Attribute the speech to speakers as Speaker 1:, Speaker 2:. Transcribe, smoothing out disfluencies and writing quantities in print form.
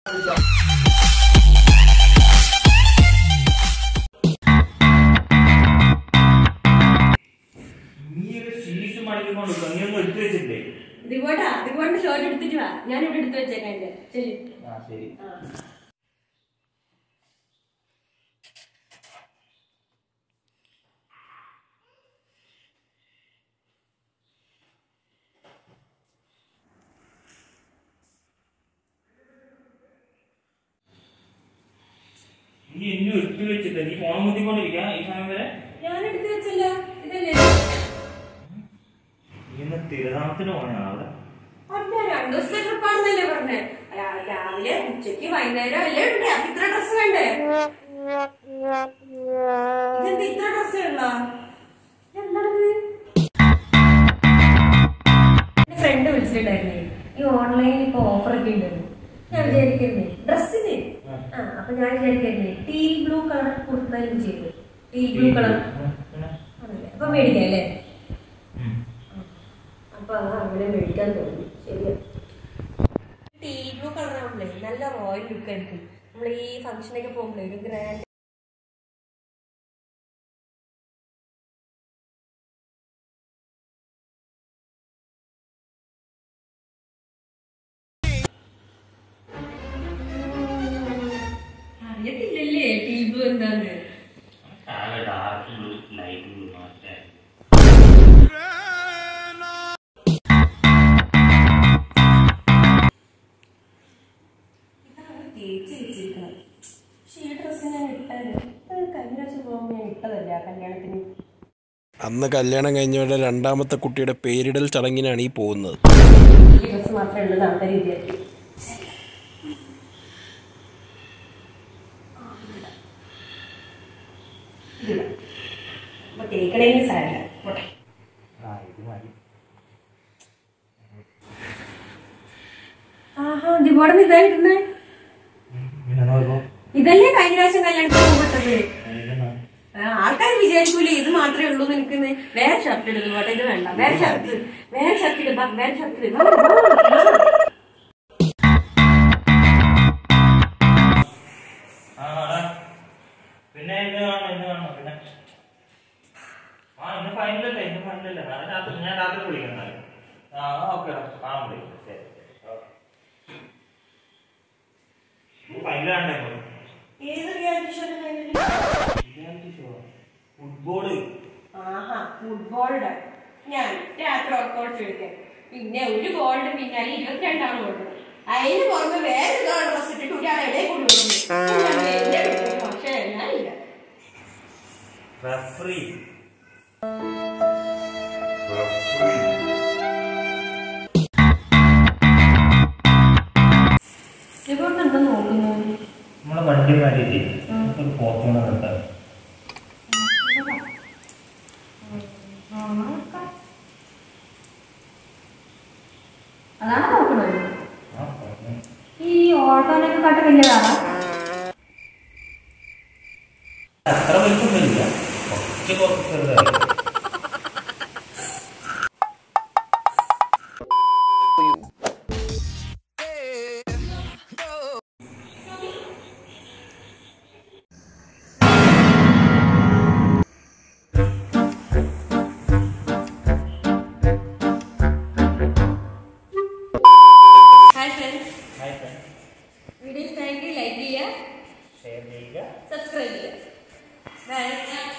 Speaker 1: Shot എടുത്തിട്ട് വാ, ഞാനിവിടെ എടുത്ത് വെച്ചേക്കാം. ശരി.
Speaker 2: നീ എന്നെ എടുത്തു വെച്ചിട്ട് നീ ഫോൺ മുത്തിക്കൊണ്ടിരിക്കാ ഈ സമയം വരെ?
Speaker 1: ഞാൻ എടുത്തു വെച്ചല്ല, ഇതല്ലേ
Speaker 2: തിരുനാമത്തിന് പോണാണ് അവിടെ.
Speaker 1: അല്ല, 2 ദിവസത്തെ ട്രിപ്പാണെന്നല്ലേ പറഞ്ഞേ. രാവിലെ ഉച്ചക്ക് വൈകുന്നേരം അല്ലേ ഉണ്ട്. അത് ഇത്ര ഡ്രസ് വേണ്ടേ? ഇതെന്താ ഇത്ര ഡ്രസ് ഉള്ള? എന്താണത്? ഫ്രണ്ട് വിളിച്ചിട്ടുണ്ടായിരുന്നേ, ഈ ഓൺലൈനിൽ ഇപ്പൊ ഓഫർ ഒക്കെ ഉണ്ടെന്ന്. ഞാൻ വിചാരിക്കുന്നേ ഡ്രസ്സിന്. അപ്പൊ ഞാൻ വിചാരിക്കുന്നേ ടീൽ ബ്ലൂ കളർ കൊടുത്താലും ചെയ്തു. ടീൽ ബ്ലൂ കളർ അപ്പൊ മേടിക്കാം അല്ലേ? അപ്പൊ അങ്ങനെ മേടിക്കാൻ തോന്നി. ശരിയാ, ടീൽ ബ്ലൂ കളർ ആവുമ്പളേ നല്ല റോയൽ ലുക്ക് ആയിരിക്കും. നമ്മൾ ഈ ഫംഗ്ഷനൊക്കെ പോകുമ്പോഴേ ഒരു ഗ്രാൻഡ്. അറിയത്തില്ലല്ലേ ടീൽ ബ്ലൂ എന്താന്ന്?
Speaker 3: അന്ന് കല്യാണം കഴിഞ്ഞവരുടെ രണ്ടാമത്തെ കുട്ടിയുടെ പേരിടൽ ചടങ്ങിനാണ് ഈ പോകുന്നത്.
Speaker 1: ഇതല്ലേ കഴിഞ്ഞ പ്രാവശ്യം കല്യാണത്തിന് പോകുമ്പട്ടത്? ആൾക്കാർ വിചാരിക്കൂലേ ഇത് മാത്രമേ ഉള്ളൂ നിൽക്കുന്ന. വേറെ ഷർട്ട് ഇടുന്നു പോട്ടെ, ഇത് വേണ്ട. വേറെ ഷർട്ട് ഇടുക, വേറെ ഷർട്ട് ഇടുക.
Speaker 2: പിന്നെ ഇന്ന് കാണണം പിന്നെ. ഇന്ന് ഫൈനലല്ലേ? ഞാൻ രാത്രി വിളിക്കാം. ഓക്കെ, കാണാൻ വിളിക്കാം. ശരി, ഫൈനലാണ്ടേ?
Speaker 1: ഏത് റിയാലിറ്റി ഷോ?
Speaker 2: ഫുട്ബോള്.
Speaker 1: ഫുട്ബോളുടെ ഞാൻ രാത്രി വർക്കൗട്ട് ചോദിക്കാം. പിന്നെ ഒരു ഗോൾഡ് പിന്നാലെ 22 ആണ് കൊടുക്കുന്നത്. അതിന് പുറമെ വേറെ ഡ്രസ് ഇട്ടിട്ട് ഒരാളെ ഇടയിൽ കൊണ്ടുപോകുന്നു. പക്ഷേ ഞാനില്ല.
Speaker 2: റഫറി
Speaker 1: എന്താ നോക്കുന്നു?
Speaker 2: നമ്മളെ വണ്ടി മാറ്റിട്ട് ഒരു ഫോട്ടോ നിർത്താം.
Speaker 1: അതാണ് നോക്കണത്. ഈ ഓട്ടോനൊക്കെ കട്ട് വലിയതാണോ?
Speaker 2: അത്ര വലിപ്പമില്ല, കുറച്ച് ചെറുതായി.
Speaker 1: വീഡിയോ ഇഷ്ടമെങ്കിൽ ലൈക്ക് ചെയ്യുക,
Speaker 2: ഷെയർ ചെയ്യുക,
Speaker 1: സബ്സ്ക്രൈബ് ചെയ്യുക. ബൈ.